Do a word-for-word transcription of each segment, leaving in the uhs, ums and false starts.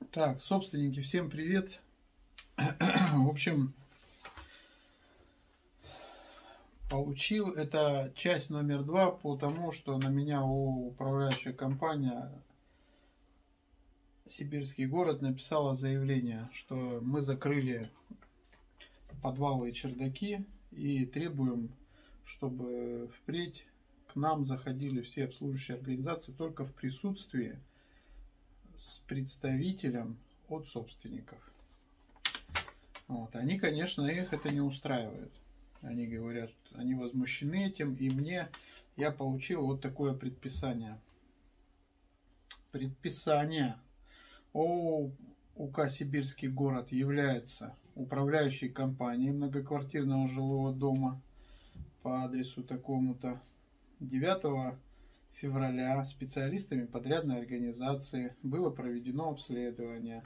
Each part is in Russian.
Так, собственники, всем привет. В общем, получил это часть номер два по тому, что на меня управляющая компания Сибирский город написала заявление, что мы закрыли подвалы и чердаки и требуем, чтобы впредь к нам заходили все обслуживающие организации только в присутствии с представителем от собственников. Вот. Они, конечно, их это не устраивает. Они говорят, они возмущены этим, и мне, я получил вот такое предписание. Предписание. ООО УК Сибирский город является управляющей компанией многоквартирного жилого дома по адресу такому-то. девятого февраля специалистами подрядной организации было проведено обследование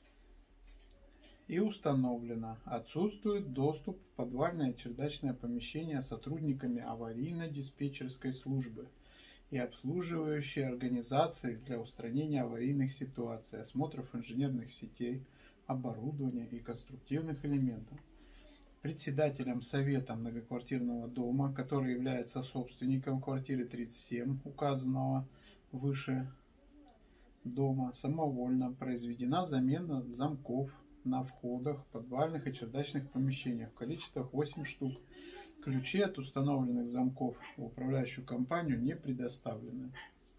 и установлено: отсутствует доступ в подвальное и чердачное помещение сотрудниками аварийно-диспетчерской службы и обслуживающей организации для устранения аварийных ситуаций, осмотров инженерных сетей, оборудования и конструктивных элементов. Председателем совета многоквартирного дома, который является собственником квартиры тридцать семь, указанного выше дома, самовольно произведена замена замков на входах подвальных и чердачных помещениях в количествах восемь штук. Ключи от установленных замков в управляющую компанию не предоставлены.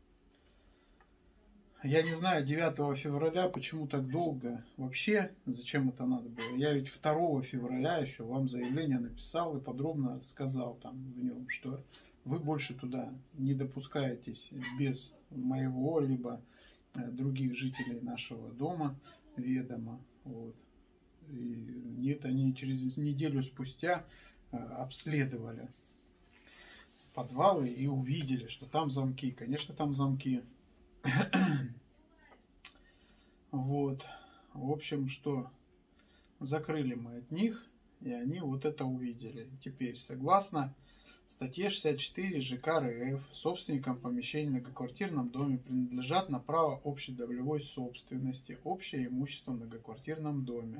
Я не знаю, девятого февраля, почему так долго? Вообще, зачем это надо было? Я ведь второго февраля еще вам заявление написал и подробно сказал там в нем, что вы больше туда не допускаетесь без моего либо других жителей нашего дома ведома. Вот. И нет, они через неделю спустя обследовали подвалы и увидели, что там замки. Конечно, там замки. Вот. В общем, что закрыли мы от них, и они вот это увидели. Теперь, согласно статье шестьдесят четыре ЖК РФ, собственникам помещений в многоквартирном доме принадлежат на право общедолевой собственности общее имущество в многоквартирном доме,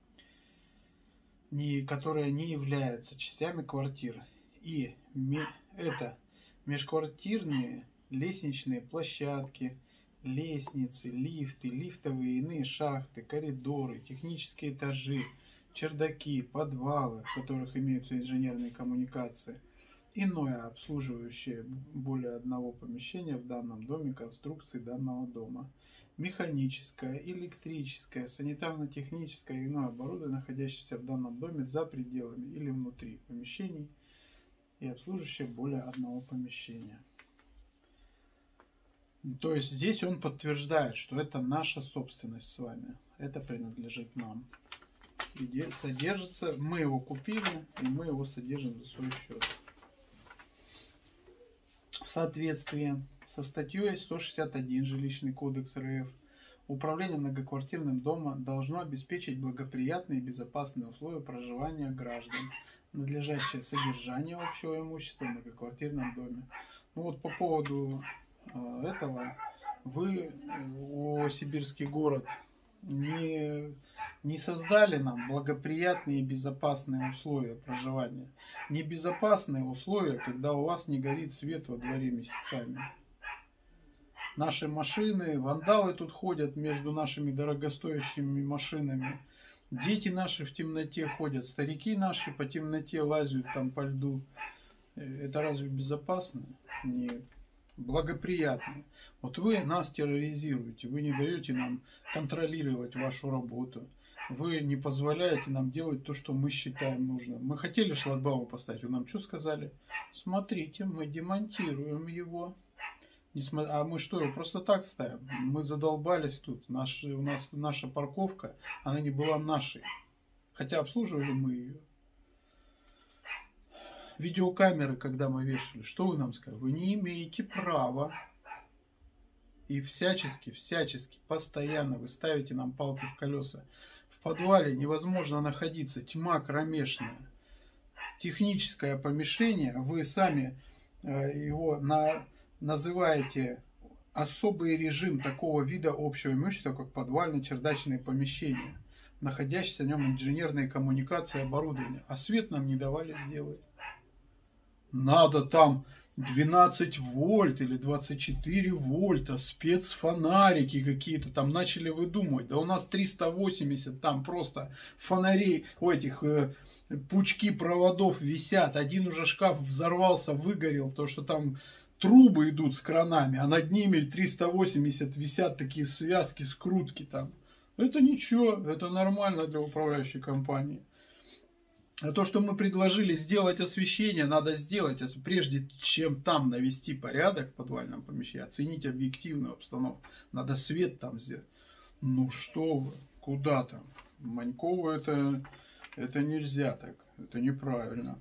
не, которое не является частями квартир. И это межквартирные лестничные площадки, лестницы, лифты, лифтовые иные шахты, коридоры, технические этажи, чердаки, подвалы, в которых имеются инженерные коммуникации, иное обслуживающее более одного помещения в данном доме, конструкции данного дома, механическое, электрическое, санитарно-техническое и иное оборудование, находящееся в данном доме за пределами или внутри помещений и обслуживающее более одного помещения. То есть здесь он подтверждает, что это наша собственность с вами. Это принадлежит нам. И содержится, мы его купили, и мы его содержим за свой счет. В соответствии со статьей сто шестьдесят один Жилищный кодекс РФ, управление многоквартирным домом должно обеспечить благоприятные и безопасные условия проживания граждан, надлежащее содержание общего имущества в многоквартирном доме. Ну вот по поводу этого вы, о Сибирский город, не, не создали нам благоприятные и безопасные условия проживания. Небезопасные условия, когда у вас не горит свет во дворе месяцами. Наши машины, вандалы тут ходят между нашими дорогостоящими машинами. Дети наши в темноте ходят, старики наши по темноте лазят там по льду. Это разве безопасно? Нет. Благоприятно. Вот вы нас терроризируете, вы не даете нам контролировать вашу работу, вы не позволяете нам делать то, что мы считаем нужным. Мы хотели шлагбаум поставить, вы нам что сказали? Смотрите, мы демонтируем его. А мы что, его просто так ставим? Мы задолбались тут. Наш, у нас наша парковка, она не была нашей. Хотя обслуживали мы ее. Видеокамеры, когда мы вешали, что вы нам сказали? Вы не имеете права. И всячески, всячески, постоянно вы ставите нам палки в колеса. В подвале невозможно находиться, тьма кромешная. Техническое помещение, вы сами его на, называете особый режим такого вида общего имущества, как подвальные чердачные помещения, находящиеся в нем инженерные коммуникации и оборудование. А свет нам не давали сделать. Надо там двенадцать вольт или двадцать четыре вольта, спецфонарики какие-то там начали выдумывать. Да у нас триста восемьдесят там просто фонарей, у этих э, пучки проводов висят. Один уже шкаф взорвался, выгорел, то что там трубы идут с кранами, а над ними триста восемьдесят висят такие связки, скрутки там. Это ничего, это нормально для управляющей компании. А то, что мы предложили сделать освещение, надо сделать, прежде чем там навести порядок в подвальном помещении, оценить объективную обстановку. Надо свет там сделать. Ну что вы, куда там? Манькову это, это нельзя так, это неправильно.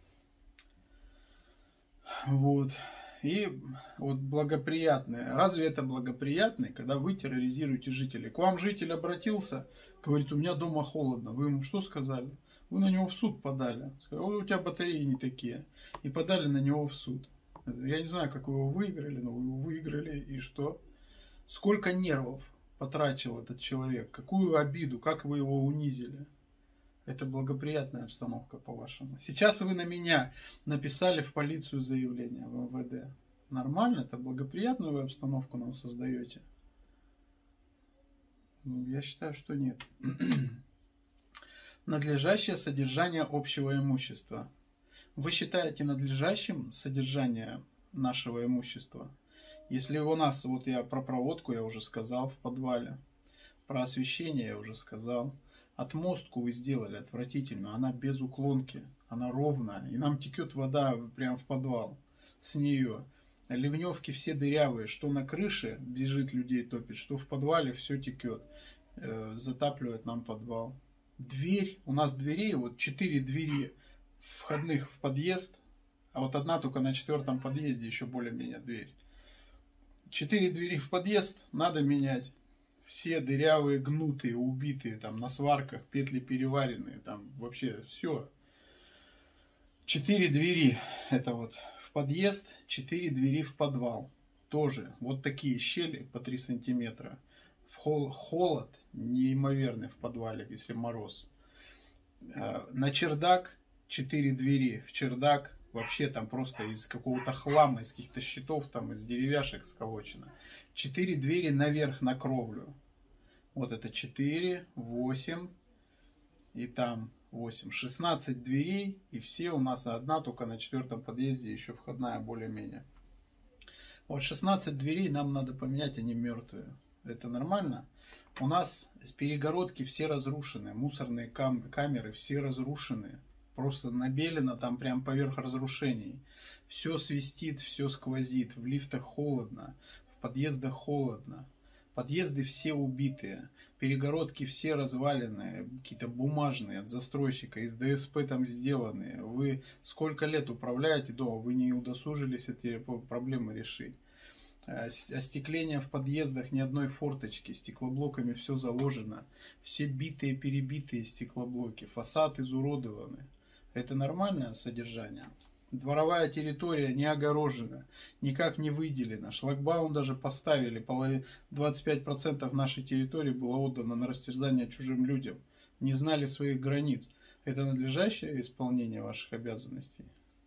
Вот. И вот благоприятное. Разве это благоприятное, когда вы терроризируете жителей? К вам житель обратился, говорит, у меня дома холодно. Вы ему что сказали? Вы на него в суд подали. Сказали, у тебя батареи не такие. И подали на него в суд. Я не знаю, как вы его выиграли, но вы его выиграли. И что? Сколько нервов потратил этот человек? Какую обиду? Как вы его унизили? Это благоприятная обстановка, по-вашему. Сейчас вы на меня написали в полицию заявление, в эм вэ дэ. Нормально? Это благоприятную вы обстановку нам создаете? Ну, я считаю, что нет. Надлежащее содержание общего имущества. Вы считаете надлежащим содержание нашего имущества? Если у нас, вот я про проводку я уже сказал в подвале, про освещение я уже сказал, отмостку вы сделали отвратительную, она без уклонки, она ровная, и нам текет вода прямо в подвал с нее. Ливневки все дырявые, что на крыше бежит, людей топит, что в подвале все текет, э, затапливает нам подвал. Дверь, у нас дверей, вот четыре двери входных в подъезд, а вот одна только на четвертом подъезде, еще более-менее дверь. Четыре двери в подъезд надо менять. Все дырявые, гнутые, убитые, там на сварках, петли переваренные, там вообще все. Четыре двери, это вот в подъезд, четыре двери в подвал. Тоже вот такие щели по три сантиметра. В хол, холод неимоверный в подвале, если мороз. На чердак четыре двери. В чердак вообще там просто из какого-то хлама, из каких-то щитов, там из деревяшек сколочено. четыре двери наверх на кровлю. Вот это четыре, восемь и там восемь. шестнадцать дверей, и все у нас одна, только на четвертом подъезде еще входная более-менее. Вот шестнадцать дверей нам надо поменять, они мертвые. Это нормально? У нас с перегородки все разрушены, мусорные кам камеры все разрушены. Просто набелено там прям поверх разрушений. Все свистит, все сквозит, в лифтах холодно, в подъездах холодно. Подъезды все убитые, перегородки все разваленные, какие-то бумажные от застройщика, из дэ эс пэ там сделанные. Вы сколько лет управляете дома, вы не удосужились эти проблемы решить. Остекление в подъездах, ни одной форточки, стеклоблоками все заложено. Все битые, перебитые стеклоблоки, фасад изуродованы. Это нормальное содержание? Дворовая территория не огорожена, никак не выделена. Шлагбаум даже поставили, двадцать пять процентов нашей территории было отдано на растерзание чужим людям. Не знали своих границ. Это надлежащее исполнение ваших обязанностей?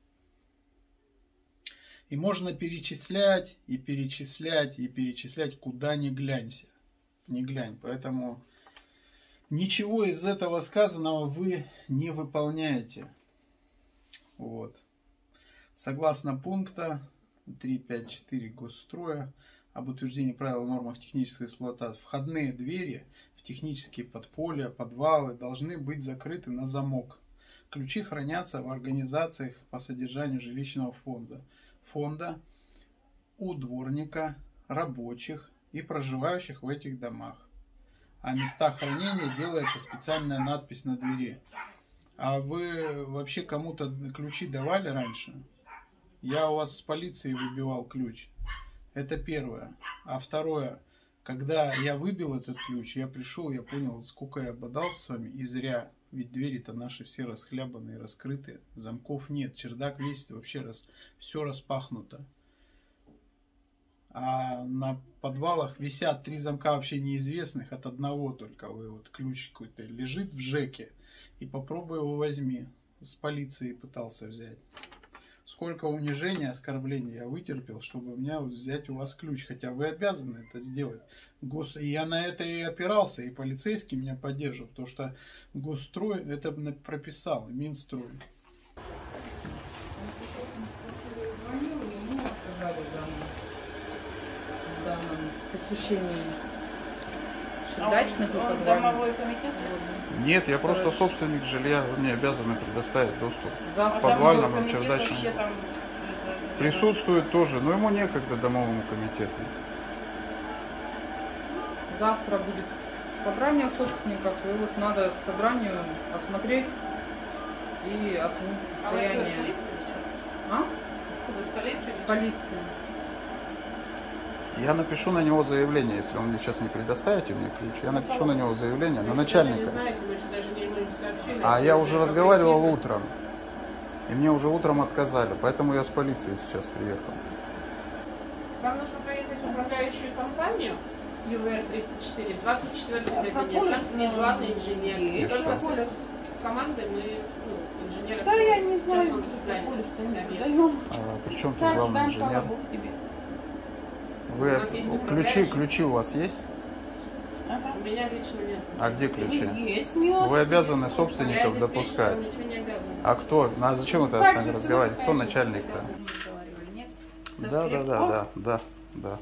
И можно перечислять, и перечислять, и перечислять, куда ни глянься. Не глянь. Поэтому ничего из этого сказанного вы не выполняете. Вот. Согласно пункта триста пятьдесят четыре Госстроя об утверждении правил и нормах технической эксплуатации, входные двери в технические подполья, подвалы должны быть закрыты на замок. Ключи хранятся в организациях по содержанию жилищного фонда, фонда у дворника, рабочих и проживающих в этих домах. О местах хранения делается специальная надпись на двери. А вы вообще кому-то ключи давали раньше? Я у вас с полицией выбивал ключ. Это первое. А второе, когда я выбил этот ключ, я пришел, я понял, сколько я бодался с вами, и зря. Ведь двери-то наши все расхлябанные, раскрыты, замков нет, чердак весь вообще раз, все распахнуто. А на подвалах висят три замка вообще неизвестных, от одного только. Вы вот ключ какой-то лежит в ЖЭКе, и попробуй его возьми. С полиции пытался взять. Сколько унижений, оскорблений я вытерпел, чтобы у меня взять у вас ключ. Хотя вы обязаны это сделать. Гос... И я на это и опирался, и полицейский меня поддерживал. Потому что Госстрой это прописал, и Минстрой. В данном посещении чердачных и подвальных. Домовой комитет? Нет, я просто собственник жилья, вы мне обязаны предоставить доступ Да, к подвальному и чердачному. Там... Присутствует тоже, но ему некогда домовому комитету. Завтра будет собрание собственников, и вот надо к собранию осмотреть и оценить состояние. А вы с полиции? А? Вы с полицией? С полицией. Я напишу на него заявление, если он мне сейчас не предоставите мне ключ, я напишу на него заявление, на начальника. А я уже разговаривал утром, и мне уже утром отказали, поэтому я с полицией сейчас приехал. Вам нужно проехать в управляющую компанию ю вэ эр тридцать четыре, двадцать четвёртый кабинет, там сидит главный инженер. И только с командой мы, ну, инженеры... Да, я не знаю, сейчас он тут занят. А при чем тут главный инженер? Вы ключи, ключи у вас есть? Ага. У меня лично нет. А где ключи? Есть, нет. Вы обязаны собственников допускать. А кто? А зачем это с нами разговаривать? Кто начальник-то? Да, да, да, да, да, да.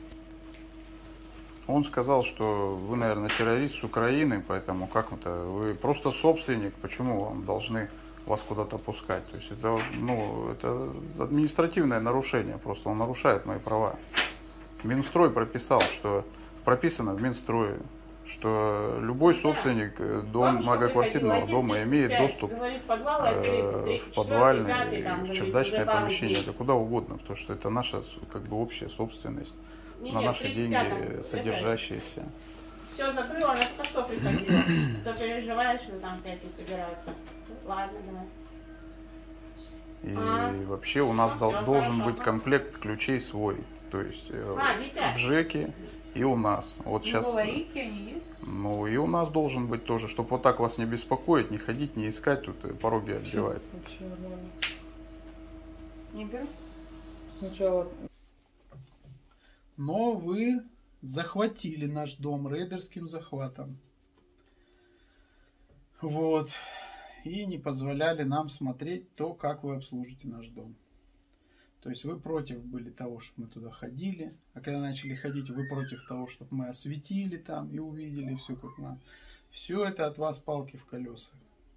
Он сказал, что вы, наверное, террорист с Украины, поэтому как это? Вы просто собственник, почему вам должны вас куда-то пускать? То есть это, ну, это административное нарушение, просто он нарушает мои права. Минстрой прописал, что прописано в Минстрое, что любой собственник дом, многоквартирного дома имеет доступ э, в подвальное и в чердачное помещение, да куда угодно, потому что это наша как бы общая собственность, на наши деньги содержащиеся. Все закрыла, она только что приходила. Ты переживаешь, что там всякие собираются. Ладно, давай. И а, вообще у нас дол должен хорошо. быть комплект ключей свой. То есть а, в ЖЭКе и у нас. Вот Ну, сейчас. говорите, они есть. Ну и у нас должен быть тоже, чтобы вот так вас не беспокоить, не ходить, не искать, тут пороги отбивать. Вообще нормально. Не беру. Сначала. Но вы захватили наш дом рейдерским захватом. Вот. И не позволяли нам смотреть то, как вы обслужите наш дом. То есть вы против были того, чтобы мы туда ходили. А когда начали ходить, вы против того, чтобы мы осветили там и увидели все как надо. Все это от вас палки в колеса.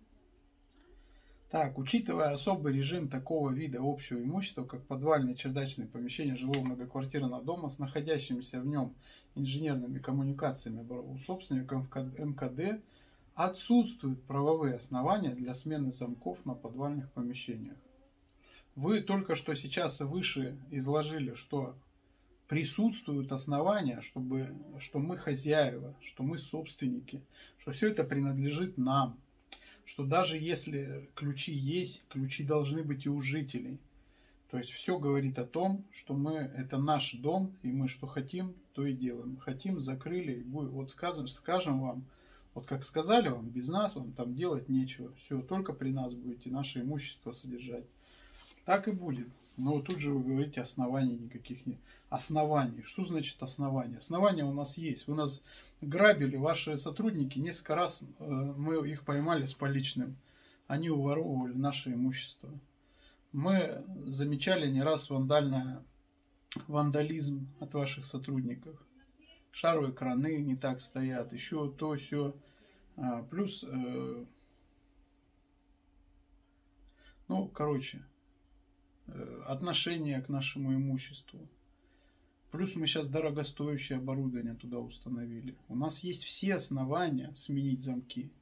Так, учитывая особый режим такого вида общего имущества, как подвальные чердачные помещения жилого многоквартирного дома с находящимися в нем инженерными коммуникациями у собственников эм ка дэ, отсутствуют правовые основания для смены замков на подвальных помещениях. Вы только что сейчас выше изложили, что присутствуют основания, чтобы, что мы хозяева, что мы собственники, что все это принадлежит нам, что даже если ключи есть, ключи должны быть и у жителей. То есть все говорит о том, что мы, это наш дом, и мы что хотим, то и делаем. Хотим, закрыли, и будет, вот скажем, скажем вам, вот как сказали вам, без нас вам там делать нечего. Все, только при нас будете наше имущество содержать. Так и будет. Но тут же вы говорите, оснований никаких нет. Оснований. Что значит основания? Основания у нас есть. Вы нас грабили, ваши сотрудники, несколько раз э, мы их поймали с поличным. Они уворовывали наше имущество. Мы замечали не раз вандальное, вандализм от ваших сотрудников. Шаровые краны не так стоят, еще то, все. А, плюс, э, ну, короче, отношение к нашему имуществу. Плюс мы сейчас дорогостоящее оборудование туда установили. У нас есть все основания сменить замки.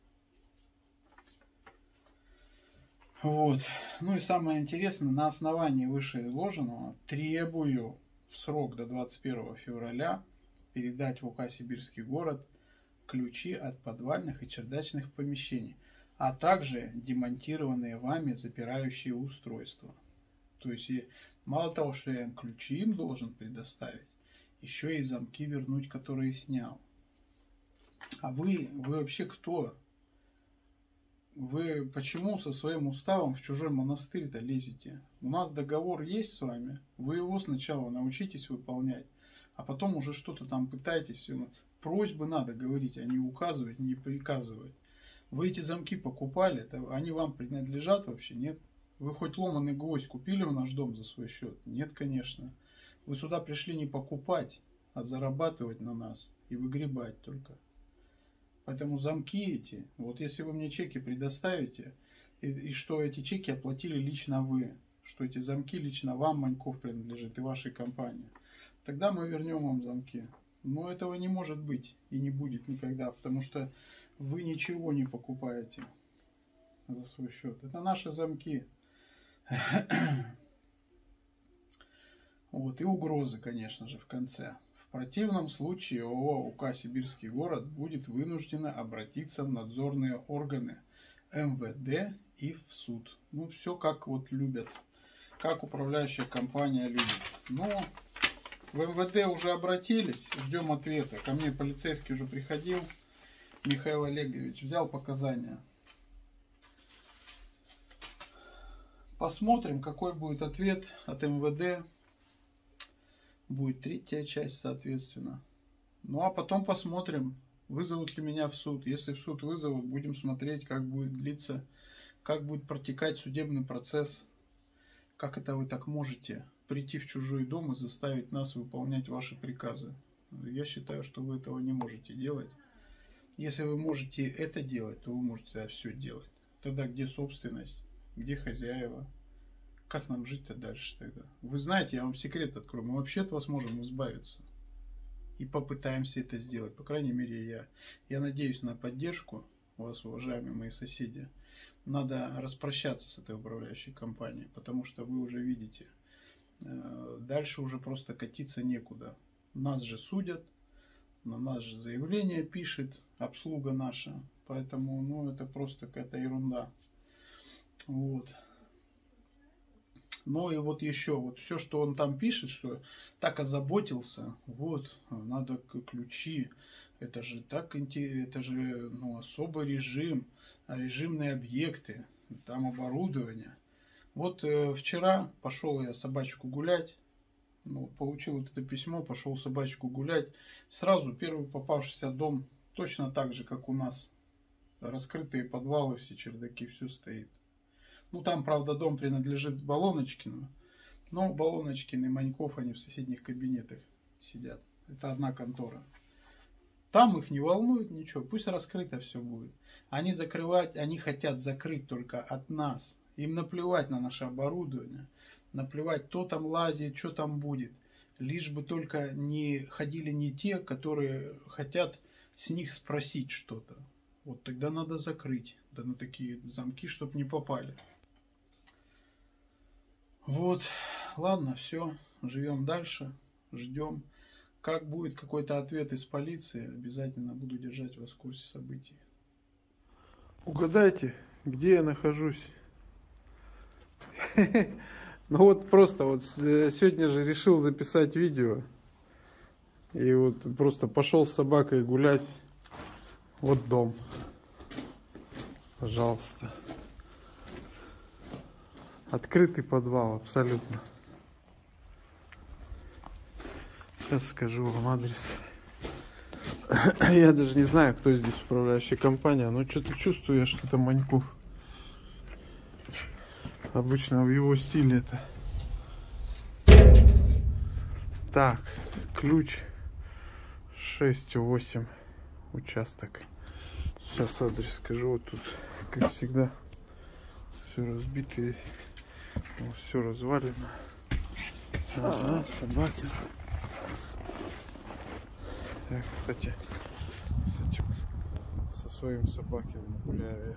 Вот. Ну и самое интересное, на основании вышеизложенного требую в срок до двадцать первого февраля передать в УК «Сибирский город» ключи от подвальных и чердачных помещений, а также демонтированные вами запирающие устройства. То есть, мало того, что я им ключи им должен предоставить, еще и замки вернуть, которые снял. А вы, вы вообще кто? Вы почему со своим уставом в чужой монастырь-то лезете? У нас договор есть с вами. Вы его сначала научитесь выполнять, а потом уже что-то там пытаетесь. Просьбы надо говорить, а не указывать, не приказывать. Вы эти замки покупали, это, они вам принадлежат вообще? Нет. Вы хоть ломаный гвоздь купили в наш дом за свой счет? Нет, конечно. Вы сюда пришли не покупать, а зарабатывать на нас и выгребать только. Поэтому замки эти, вот если вы мне чеки предоставите, и, и что эти чеки оплатили лично вы, что эти замки лично вам, Маньков, принадлежит и вашей компании, тогда мы вернем вам замки. Но этого не может быть и не будет никогда, потому что вы ничего не покупаете за свой счет. Это наши замки. Вот, и угрозы, конечно же, в конце. В противном случае ООО УК «Сибирский город» будет вынуждена обратиться в надзорные органы эм вэ дэ и в суд. Ну, все как вот любят, как управляющая компания любит. Но в эм вэ дэ уже обратились, ждем ответа. Ко мне полицейский уже приходил, Михаил Олегович, взял показания. Посмотрим, какой будет ответ от эм вэ дэ. Будет третья часть, соответственно. Ну, а потом посмотрим, вызовут ли меня в суд. Если в суд вызовут, будем смотреть, как будет длиться, как будет протекать судебный процесс. Как это вы так можете прийти в чужой дом и заставить нас выполнять ваши приказы? Я считаю, что вы этого не можете делать. Если вы можете это делать, то вы можете тогда все делать. Тогда где собственность, где хозяева? Как нам жить-то дальше тогда? Вы знаете, я вам секрет открою. Мы вообще от вас можем избавиться. И попытаемся это сделать. По крайней мере, я. Я надеюсь на поддержку вас, уважаемые мои соседи. Надо распрощаться с этой управляющей компанией. Потому что вы уже видите, дальше уже просто катиться некуда. Нас же судят. На нас же заявление пишет обслуга наша. Поэтому, ну, это просто какая-то ерунда. Вот. Ну и вот еще, вот все, что он там пишет, что так озаботился, вот, надо ключи, это же так, это же, ну, особый режим, режимные объекты, там оборудование. Вот э, вчера пошел я собачку гулять, ну, получил вот это письмо, пошел собачку гулять, сразу первый попавшийся дом, точно так же, как у нас, раскрытые подвалы, все чердаки, все стоит. Ну, там, правда, дом принадлежит Балоночкину, но Балоночкин и Маньков, они в соседних кабинетах сидят. Это одна контора. Там их не волнует ничего, пусть раскрыто все будет. Они закрывать, они хотят закрыть только от нас. Им наплевать на наше оборудование, наплевать, кто там лазит, что там будет. Лишь бы только не ходили не те, которые хотят с них спросить что-то. Вот тогда надо закрыть, да на такие замки, чтобы не попали. Вот, ладно, все, живем дальше, ждем. Как будет какой-то ответ из полиции, обязательно буду держать вас в курсе событий. Угадайте, где я нахожусь? Ну вот просто вот сегодня же решил записать видео. И вот просто пошел с собакой гулять. Вот дом. Пожалуйста. Открытый подвал, абсолютно. Сейчас скажу вам адрес. Я даже не знаю, кто здесь управляющая компания, но что-то чувствую я, что это Маньков. Обычно в его стиле это. Так, ключ шесть восемь, участок. Сейчас адрес скажу. Вот тут, как всегда, все разбито, все развалено. Ага, собаки. Я, кстати, с этим, со своим собакиным гуляю.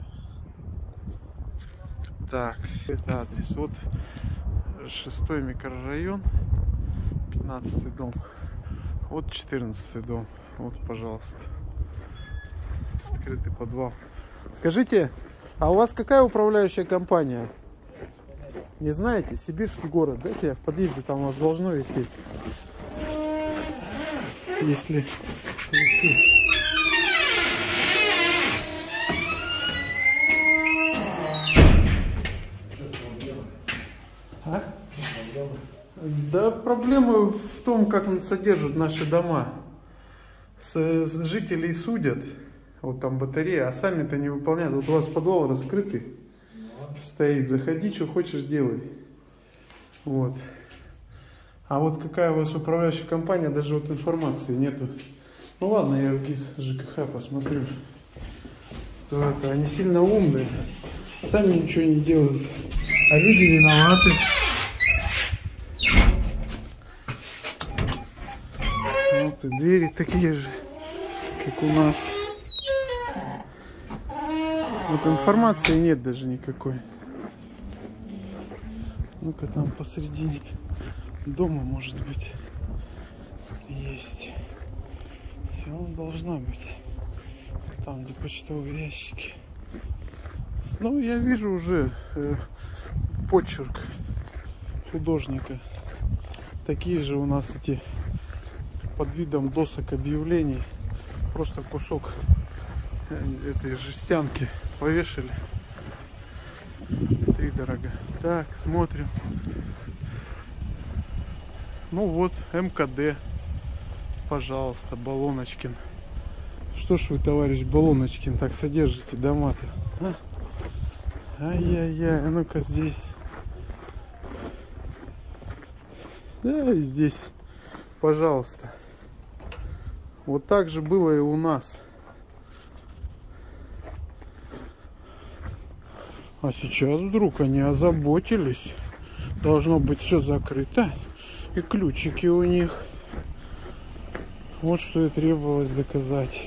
Так, это адрес. Вот шестой микрорайон, пятнадцатый дом. Вот четырнадцатый дом. Вот, пожалуйста. Открытый подвал. Скажите, а у вас какая управляющая компания? Не знаете? Сибирский город. Дайте я в подъезде, там у вас должно висеть. если... если... А? Да, проблемы в том, как содержат наши дома. С, с жителей судят, вот там батарея, а сами-то не выполняют. Вот у вас подвал раскрытый стоит, заходи, что хочешь делай. Вот. А вот какая у вас управляющая компания, даже вот информации нету. Ну ладно, я в ГИС ЖКХ посмотрю. То это, они сильно умные, сами ничего не делают, а люди виноваты. Вот и двери такие же, как у нас. Вот информации нет даже никакой. Ну-ка там посредине дома, может быть, есть. Все равно должна быть. Там, где почтовые ящики. Ну, я вижу уже э, почерк художника. Такие же у нас эти под видом досок объявлений. Просто кусок этой жестянки повешали. Втридорога. Так, смотрим. Ну вот, МКД. Пожалуйста, Балоночкин. Что ж вы, товарищ Балоночкин, так содержите дома-то? А? Ай-яй-яй, а ну-ка здесь. Да, и здесь. Пожалуйста. Вот так же было и у нас. А сейчас вдруг они озаботились. Должно быть все закрыто. И ключики у них. Вот что и требовалось доказать.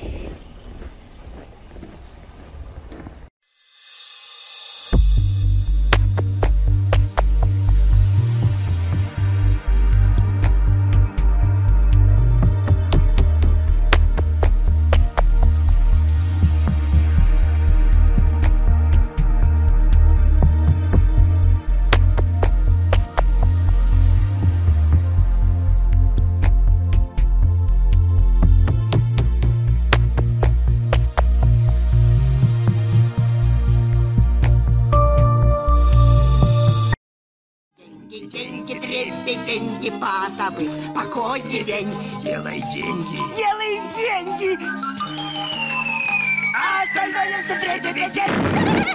Деньги, позабыв покой и лень. Делай деньги. Делай деньги. А остальное все трепетень.